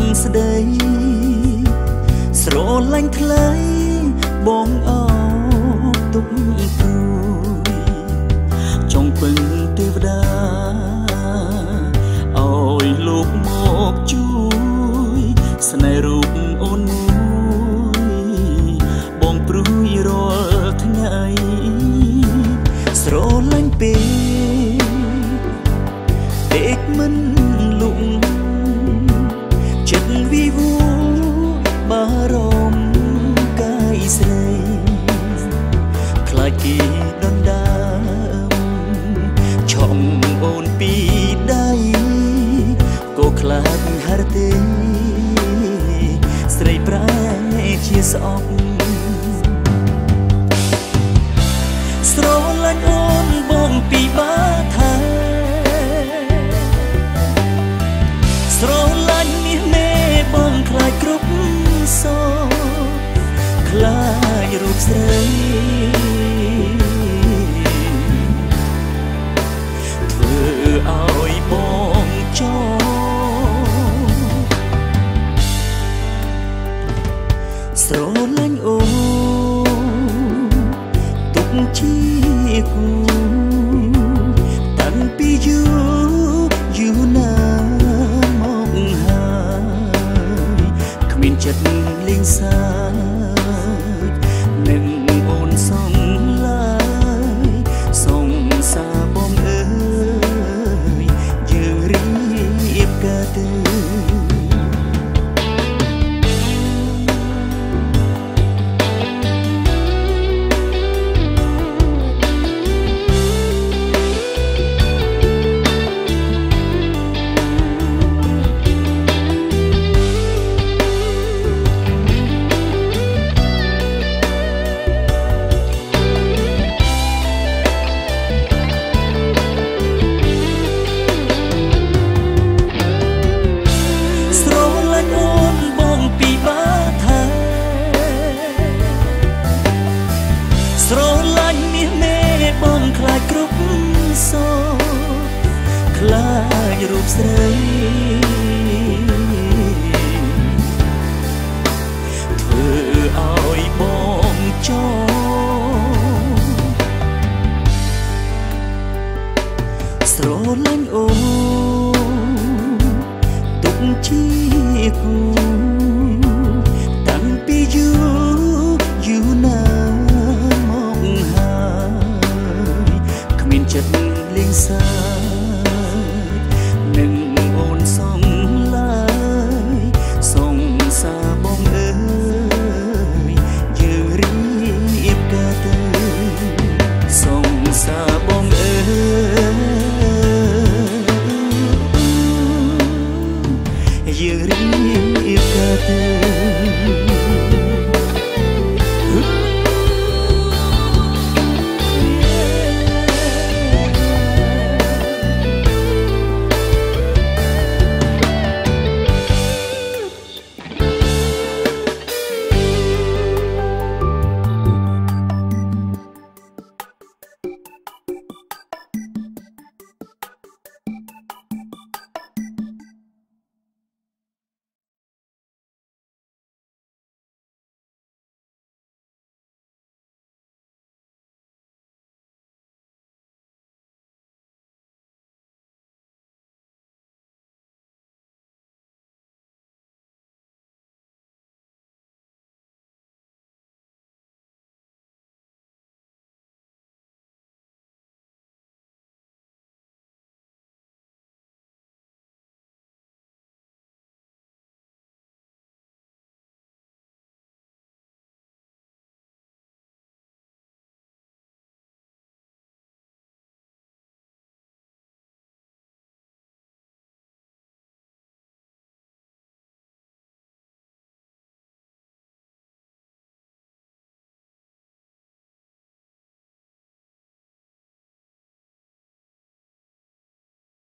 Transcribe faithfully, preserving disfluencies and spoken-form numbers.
ស្ដីស្រឡាញ់ថ្លៃបងអោបទុកព្រួយចង់ពឹងទេវតាឲ្យលោកមកជួយស្នេហ៍រូបអូនមួយបងព្រួយរាល់ថ្ងៃស្រឡាញ់ពេកដេកមិនលុកចិត្តវិវូបារម្ភកាយស្រីខ្លាចគេដណ្ដើមឆក់អូនពីដៃក៏ខ្លាចហរទេស្រីប្រែជាស្អប់ស្រឡាញ់អូនបងពីបាថាស្រឡាញ់មាសមេបងខ្លាចគ្រប់សខ្លាចរូបស្រីធ្វើឲ្យបងចោស្រឡាញ់អូនទុកជាគូតាំងពីយូរយូរណាមកហើយគ្មានចិត្តលេងសានឹងអូនសងឡើយសងសាបងអើយយើងរៀបការទៅស្រឡាញ់មាសមេបងខ្លាចគ្រប់សខ្លាចរូបស្រី